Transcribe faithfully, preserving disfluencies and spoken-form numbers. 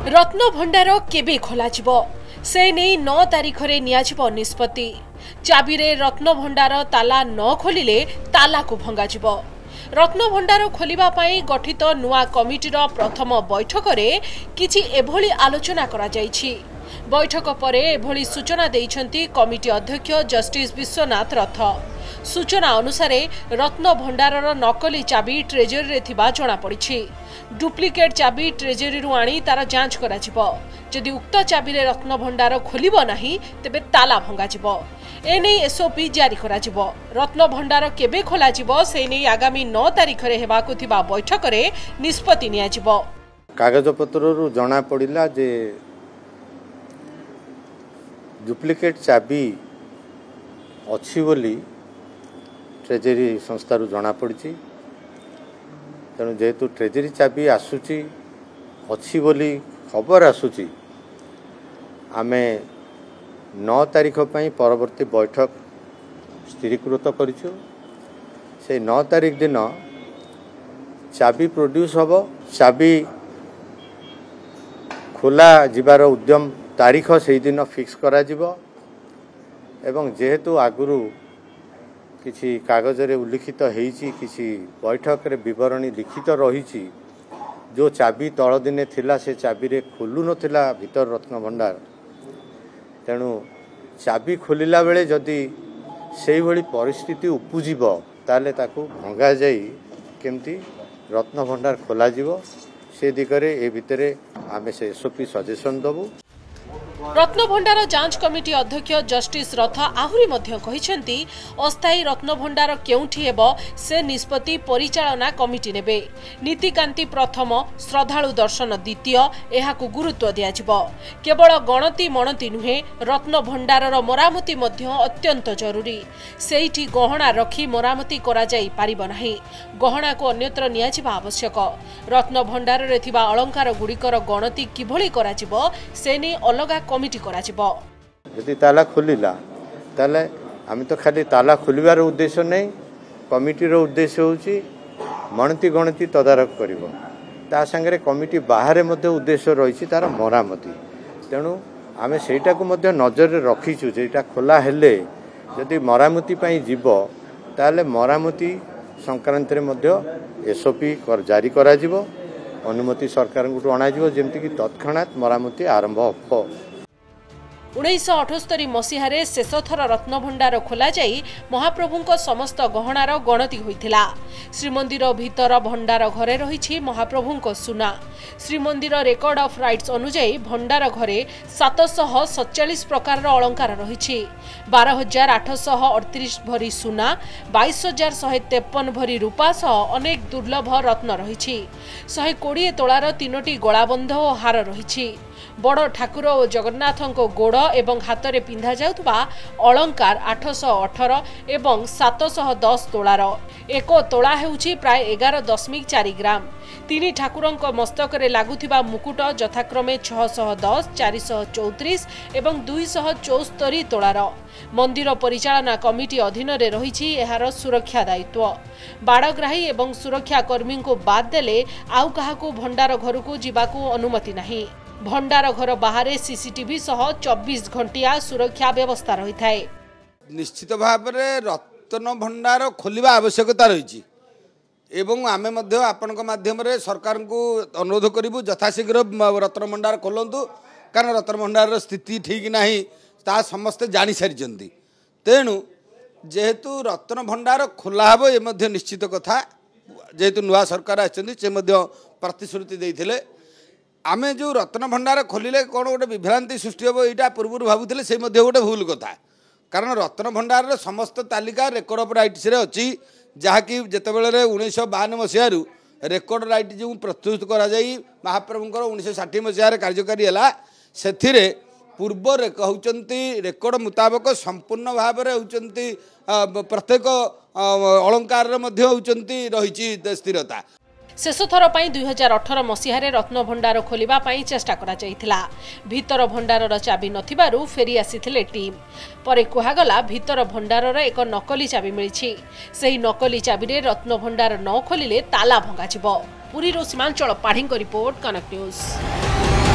रत्न भंडार केबे खोलाजिबो से नहीं नौ तारीख रे नियाजिबो निष्पत्ति। चाबी रे रत्न भंडार ताला न खोलिले ताला को भंगाजिबो। रत्न भंडार खोलिबा पाई गठित नुआ कमिटीर प्रथम बैठक रे किछि एभली आलोचना करा जायछि। बैठक परे एभली सूचना देइछन्ति कमिटी अध्यक्ष जस्टिस विश्वनाथ रथ। सूचना अनुसार रत्न भंडारर नकली चाबी ट्रेजरी रे थिबा जणा पड़िछि। डुप्लिकेट चाबी ट्रेजरी रु आनी तार जांच कराजिबो। जदि उक्त चाबी रे रत्न भंडार खोलिबो नाही तेबे ताला भंगाजिबो। एने एसओपी जारी कराजिबो। रत्न भंडार केबे खोलाजिबो से नै आगामी नौ तारीख रे हेबाकु थिबा बैठक रे निष्पत्ति नियाजिबो। कागजपत्र रु जणा पड़िला जे डुप्लिकेट चाबी अछि बोली ट्रेजरी संस्था जना पड़ी। तेणु जेहेतु ट्रेजरी चाबी आसूची अच्छी बोली खबर आसूची आमे नौ तारीख पर परवर्ती बैठक स्थिरीकृत करिछु। से नौ तारीख दिन चाबी प्रोड्यूस हब। चाबी खोला जिबार उद्यम तारीख से दिन फिक्स करा जिवो। एवं जेहेतु आगुरु किसी कागज रे उल्लिखित होईची किसी बैठक रे विवरणी लिखित रही जो चाबी तल दिने थिला से चाबी रे खोलु नथिला भीतर रत्न भंडार। तेणु चाबी खोलिला बेले जदि सेही भली परिस्थिति उपजिबो ताले ताकू भंगा जाई केमती रत्न भंडार खोला जिवो से दिगरे ए भितरे आमे से एसओपी सजेशन दबु। रत्न भंडार जांच कमिटी अध्यक्ष जस्टिस रथ आहुरी मध्य कहिसेंती अस्थायी रत्न भंडार केउठी हेबो से निष्पत्ति परिचालना कमिटी नेबे। नीतिकांति प्रथम, श्रद्धालु दर्शन द्वितीय एहाकु गुरुत्व दियाजिबो। केवल गणति मणति नुहे रत्न भंडारर मरामती मध्य अत्यंत जरूरी। सेइठी गहना रखी मरामती करा जाई पारिबो नाही। गहना को अन्यत्र नियाजिबा आवश्यक। रत्न भंडार रे थिबा अलंकार गुड़िकर गणति किभली करा जिवो से नै अलगा कमिटी करा जिवो। यदि ताला खोलिला ताले आमी तो खाली ताला खोलिबार उद्देश्य नै कमिटीर उद्देश्य होची मणति गणति तदारक करिवो। ता संगे कमिटी बाहर मध्य उद्देश्य रहिछि तार मरामती। तेणु आमे सेटा को मध्य नजर रे रखिछु जेटा खोला हेले यदि मरामती पई जिवो ताले मरामती संक्रांत रे मध्य एसओपी कर जारी करा जिवो। अनुमति सरकार को अणा जिवो जेमति कि तत्क्षणात मरामती आरंभ हो। उन्नीस अठस्तरी मसीह शेष थर रत्न भंडार खोल जाई महाप्रभुंक समस्त गहनार गणति होइथिला। श्रीमंदिर भीतर भंडार घरे रही महाप्रभुंक सुना। श्रीमंदिर रेकर्ड ऑफ राइट्स अनुଯାयୀ भंडार घरे सात सौ सैंतालीस प्रकार अलंकार रही। बारह हजार आठश अड़तीस भरी सुना, बाईस हजार शहे तेपन भरी रूपा सह अनेक दुर्लभ रत्न रही। शहे कोड़े तोलार तीनोटी गलाबंध और हार रही। बड़ ठाकुर और जगन्नाथ गोड़ एवं हाथ में पिंधा जाउतबा अलंकार आठश अठर एवं सातश दस तोलार। एक तोला हेउछि प्राय एगार दशमिक चार ग्राम। तीन ठाकुरंक मस्तक रे लागुथिबा मुकुट यथाक्रमे छःश दस, चारिश चौतीस एवं दुईश चौस्तरी तोलार। मंदिर परिचालना कमिटी अधीन रे रहिछि एहार सुरक्षा दायित्व। बाड़ग्राही एवं सुरक्षा कर्मी को बाद देले आउ काहाकू भंडार घर को जीवाकू अनुमति नाही। भंडार घर बाहर सीसीटीवी सह चौबीस घंटिया सुरक्षा व्यवस्था रही थाए। निश्चित भाव में रत्न भंडार खोलिबा आवश्यकता रही एवं आमे मध्य आपनक माध्यम रे सरकार को अनुरोध करिबु यथाशीघ्र रत्न भंडार खोलंतु। कारण रत्न भंडार स्थिति ठीक नाही ता समस्त जानि सारिचंती। तेणु जेहेतु रत्न भंडार खोला हबो ए मध्य निश्चित कथा। जेहेतु नुआ सरकार आछंती से मध्य प्रतिश्रुति देइथिले। आमे जो रत्न भंडार खोलिले कौन गोटे विभ्रांति सृष्टि हम यहाँ पूर्व भावुले से गोटे भूल कथा। कारण रत्न भंडार समस्त तालिका रेकर्ड ऑफ राइट्स रे अच्छी जहाँकि जितेबाला उन्नीस बावन मसीह रेकर्ड राइट जो प्रस्तुत करा जाई महाप्रभुंकर उन्नीस षाठी मसीह कार्यकारी है से पूर्व होती रेकर्ड मुताबक संपूर्ण भाव में प्रत्येक अलंकार रही स्थिरता। शेष थर पर दुई हजार अठर मसीह रत्न भंडार खोलिबा पाई चेष्टा करा जायथिला। भीतर भंडारर चाबी नथिबारु फेरी आसीथिले टीम। परे कुहागला भीतर भंडारर एक नकली चाबी मिलिछि। सेही नकली चाबी रे रत्न भंडार न खोलिले ताला भंगाजिबो। पुरी रो सीमांचल पाढ़ी रिपोर्ट, कनक न्यूज।